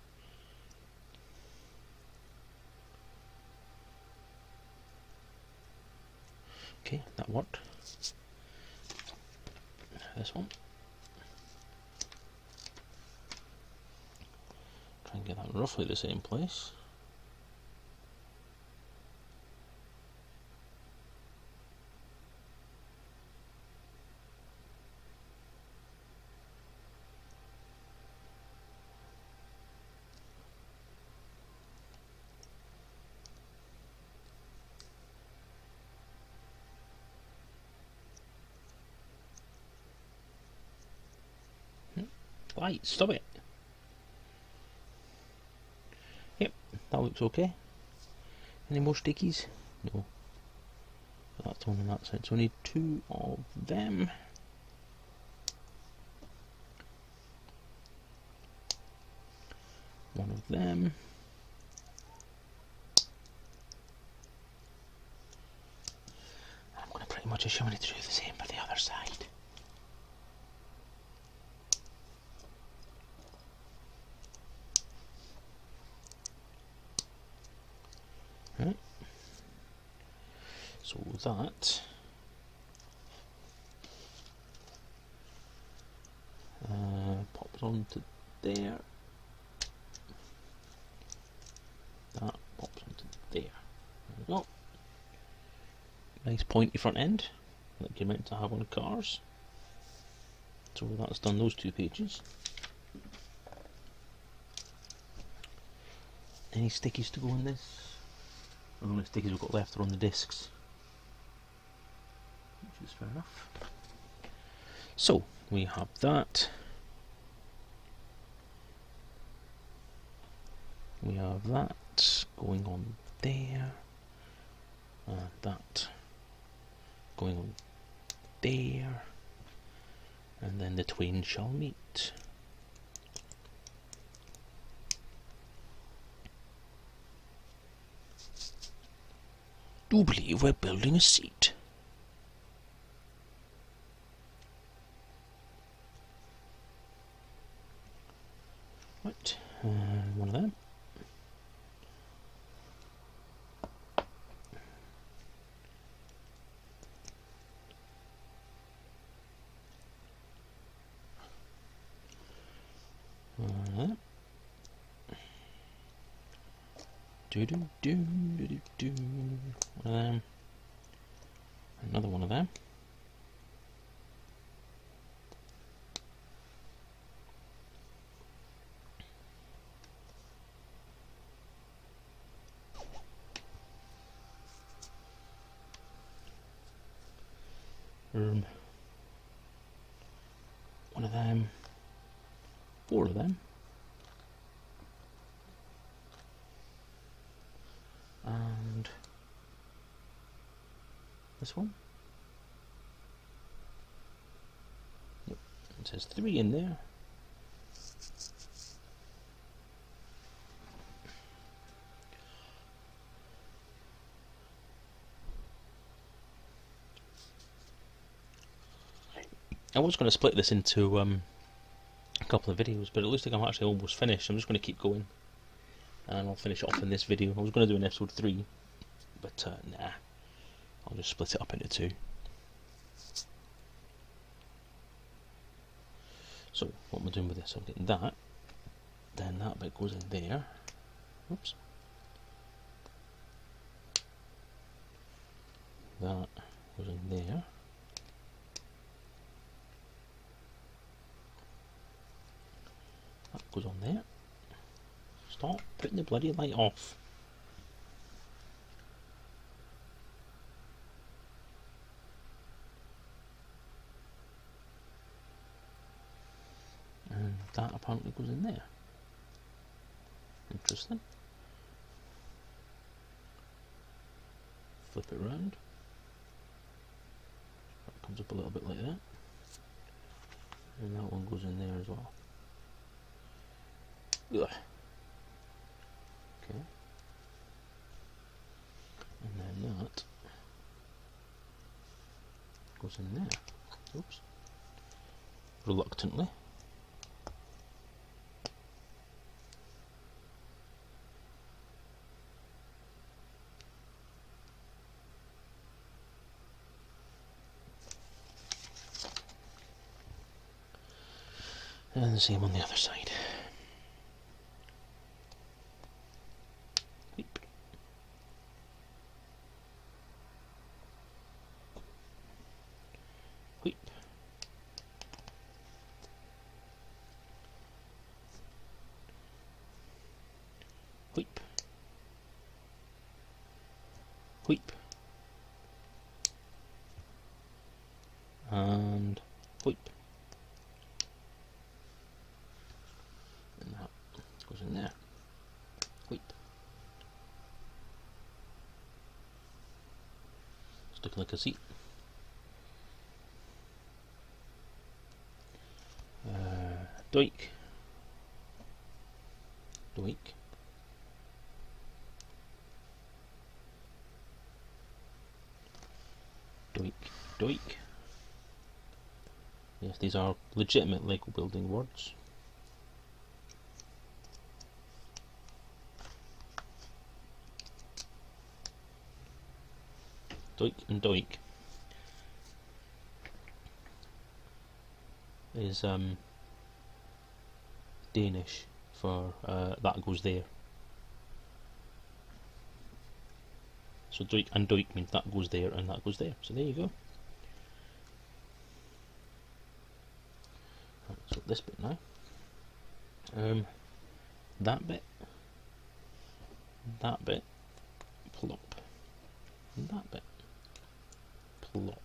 S1: Okay, that worked. This one. Try and get that roughly the same place. Light, stop it. Yep, that looks okay. Any more stickies? No. That's one on that side, so I need 2 of them. One of them. I'm going to pretty much assume I need to do the same for the other side. Right. So that pops onto there. That pops onto there. There we go. Nice pointy front end, like you're meant to have on cars. So that's done those 2 pages. Any stickies to go in this? The only stickies we've got left are on the discs, which is fair enough. So we have that. We have that going on there, and that going on there, and then the twain shall meet. Do believe we're building a seat. Right, one of them. One of them. Another one of them. One of them. 4 of them. And this one. Yep. It says 3 in there. I was going to split this into a couple of videos, but it looks like I'm actually almost finished. I'm just going to keep going, and I'll finish it off in this video. I was going to do an episode 3, but nah, I'll just split it up into 2. So what am I doing with this? I'm getting that, then that bit goes in there. Oops. That goes in there. That goes on there. Stop putting the bloody light off. And that apparently goes in there. Interesting. Flip it around. That comes up a little bit like that. And that one goes in there as well. Ugh. Okay. And then that goes in there. Oops. Reluctantly. And the same on the other side. Weep. Weep. Weep. Weep. And weep. And that goes in there. Weep. It's looking like a seat. Doik. Doik. Doik. Doik. Yes, these are legitimate Lego building words. Doik and doik is Danish for that goes there. So doik and doik means that goes there and that goes there. So there you go. Right, so this bit now. That bit, plop, and that bit, plop.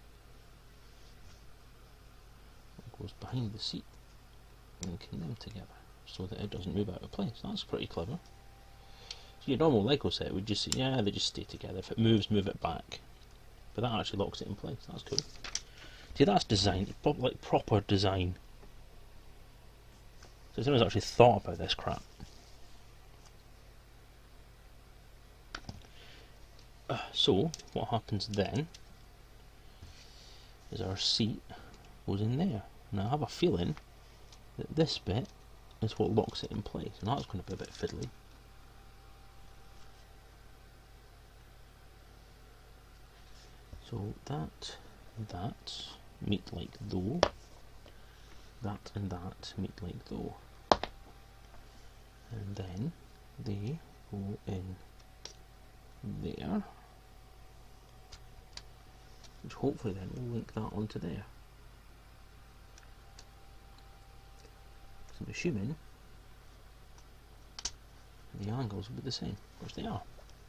S1: It goes behind the seat, linking them together so that it doesn't move out of place. That's pretty clever. So your normal Lego set would just, yeah, they just stay together. If it moves, move it back. But that actually locks it in place. That's cool. See, that's design, like proper design. So someone's actually thought about this crap. So what happens then is our seat goes in there. Now I have a feeling that this bit is what locks it in place, and that's going to be a bit fiddly. So that meet like though. That and that meet like though. And then they go in there, which hopefully then will link that onto there. So I'm assuming the angles will be the same. Of course they are.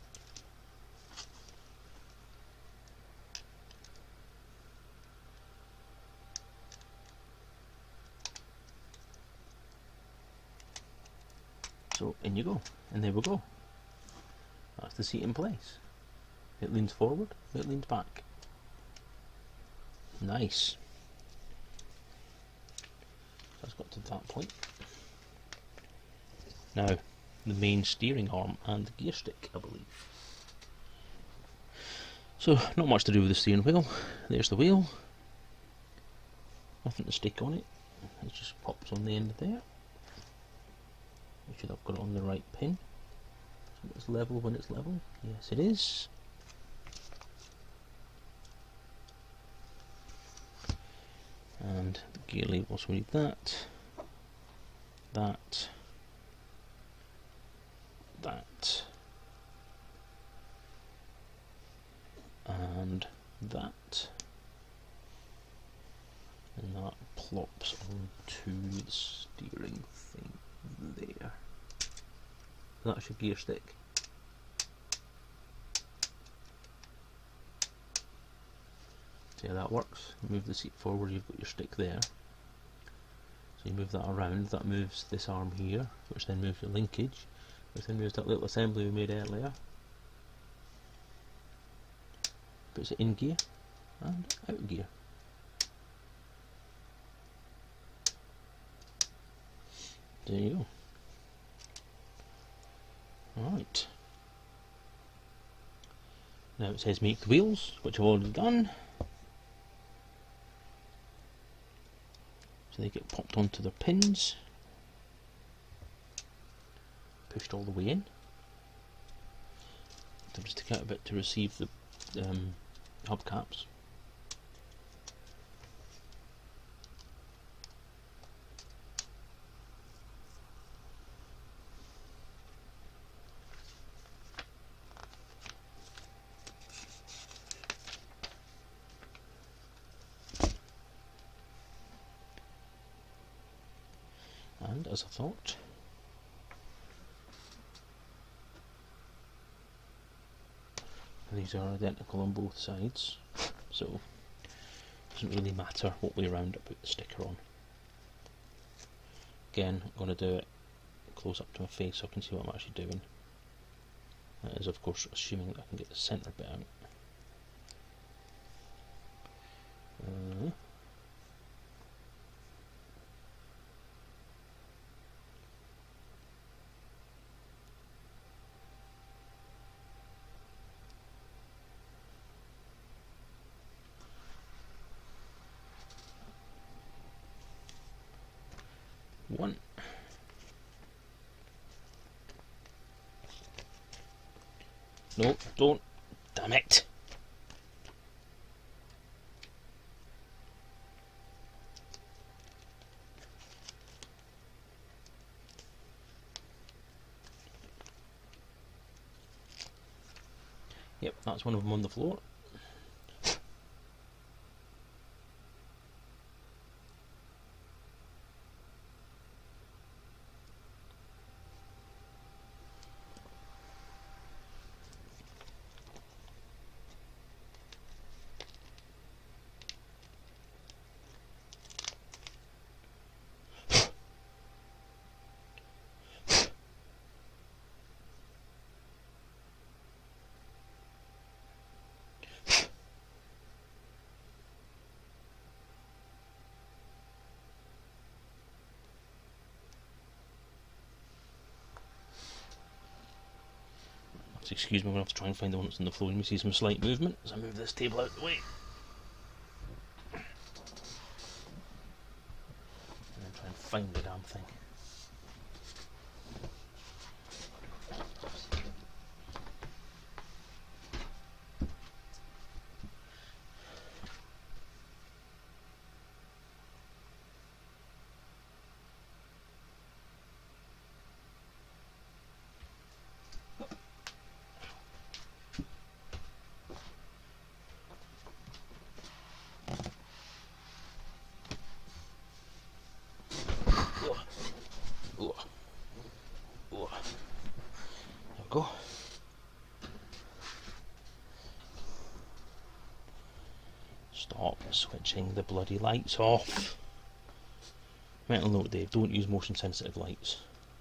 S1: So in you go, and there we go. That's the seat in place. It leans forward, it leans back. Nice. That's got to that point. Now, the main steering arm and the gear stick, I believe. So, not much to do with the steering wheel. There's the wheel. Nothing to stick on it. It just pops on the end there. Make sure that I've got it on the right pin. So it's level when it's level. Yes, it is. And the gear labels, we need that, that, that, and that. And that plops onto the steering thing there. That's your gear stick. See how that works? Move the seat forward, you've got your stick there. So you move that around, that moves this arm here, which then moves your linkage, which then moves that little assembly we made earlier. Puts it in gear and out of gear. There you go. Alright. Now it says make the wheels, which I've already done. So they get popped onto their pins. Pushed all the way in. They'll stick out a bit to receive the hubcaps. And as I thought, these are identical on both sides, so it doesn't really matter what way around I put the sticker on. Again, I'm going to do it close up to my face so I can see what I'm actually doing. That is of course assuming that I can get the centre bit out. One. No, don't. Damn it. Yep, that's one of them on the floor. Excuse me, I'm going to have to try and find the one that's on the floor. You may see some slight movement as I move this table out of the way. And then try and find the damn thing. Go. Stop switching the bloody lights off. Mental note, Dave, don't use motion sensitive lights.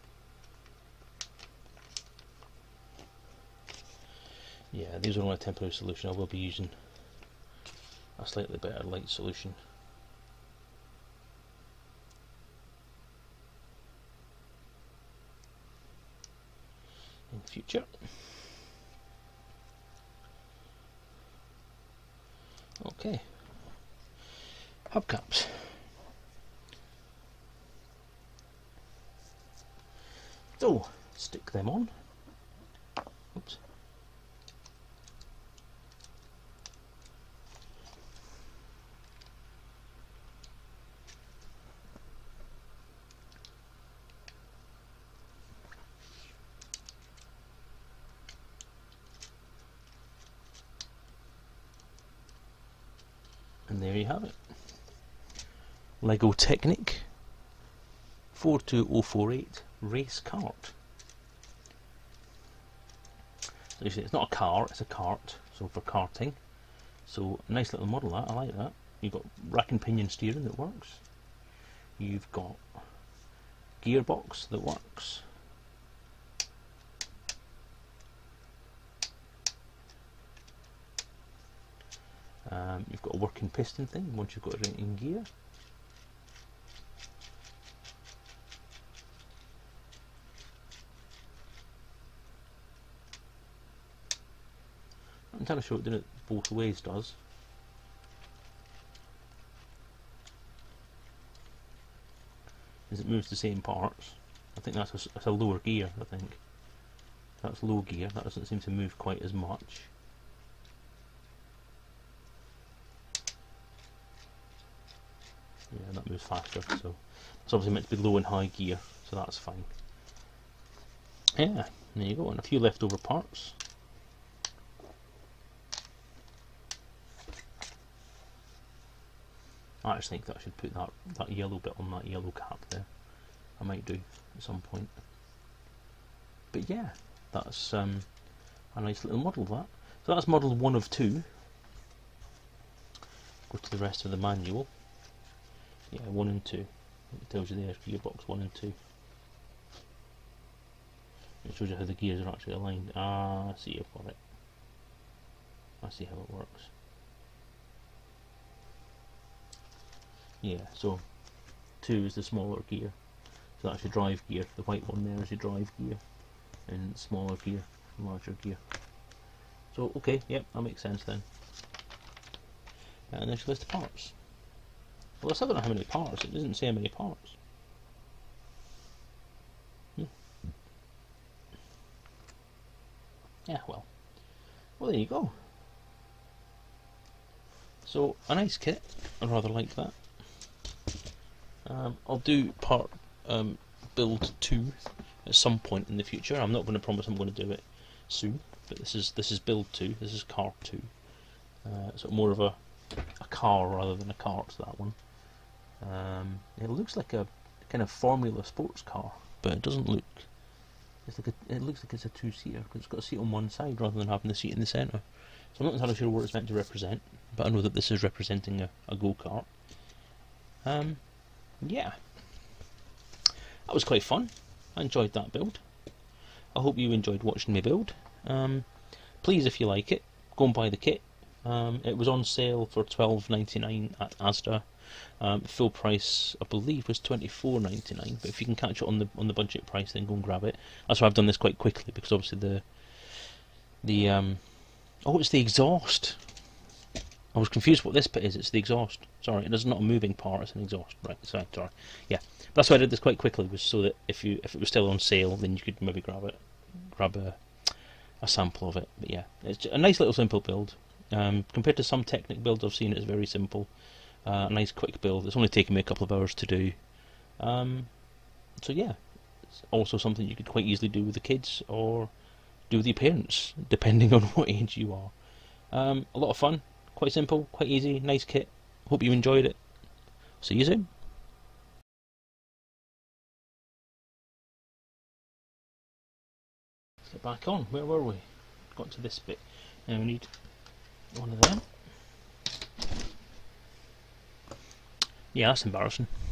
S1: Yeah, these are only a temporary solution. I will be using a slightly better light solution in future. Okay, hubcaps. So, stick them on. Oops. And there you have it. LEGO Technic 42048 Race Kart. So you see, it's not a car, it's a cart, so for karting. So nice little model that, I like that. You've got rack and pinion steering that works. You've got gearbox that works. You've got a working piston thing once you've got it in gear. I'm entirely sure it doing it both ways does. As it moves the same parts. I think that's a lower gear, I think. That's low gear, that doesn't seem to move quite as much. Yeah, that moves faster, so it's obviously meant to be low and high gear, so that's fine. Yeah, there you go, and a few leftover parts. I actually think that I should put that yellow bit on that yellow cap there. I might do at some point. But yeah, that's a nice little model of that. So that's model 1 of 2. Go to the rest of the manual. Yeah, 1 and 2. It tells you there, gearbox 1 and 2. It shows you how the gears are actually aligned. Ah, I see, I've got it. I see how it works. Yeah, so 2 is the smaller gear. So that's your drive gear. The white one there is your drive gear. And smaller gear, larger gear. So, okay, yep, that makes sense then. And there's a list of parts. Well, I still don't know how many parts. It doesn't say how many parts. Yeah, well, there you go. So a nice kit. I rather like that. I'll do part build 2 at some point in the future. I'm not going to promise I'm going to do it soon, but this is build 2. This is kart 2. So more of a car rather than a cart, that one. It looks like a kind of Formula sports car, but it doesn't look. It looks like it's a 2-seater because it's got a seat on one side rather than having the seat in the centre. So I'm not entirely sure what it's meant to represent, but I know that this is representing a go-kart. Yeah, that was quite fun. I enjoyed that build. I hope you enjoyed watching me build. Please, if you like it, go and buy the kit. It was on sale for $12.99 at ASDA. Full price, I believe, was $24.99. But if you can catch it on the budget price, then go and grab it. That's why I've done this quite quickly, because obviously oh, it's the exhaust. I was confused what this bit is. It's the exhaust. Sorry, it is not a moving part. It's an exhaust. Right. Sorry. Yeah, but that's why I did this quite quickly, was so that if it was still on sale, then you could maybe grab a sample of it. But yeah, it's a nice little simple build. Compared to some Technic builds I've seen, it's very simple. A nice quick build. It's only taken me a couple of hours to do. So yeah, it's also something you could quite easily do with the kids or do with your parents, depending on what age you are. A lot of fun, quite simple, quite easy, nice kit. Hope you enjoyed it. See you soon. Let's get back on. Where were we? Got to this bit. Now we need one of them. Yeah, that's embarrassing.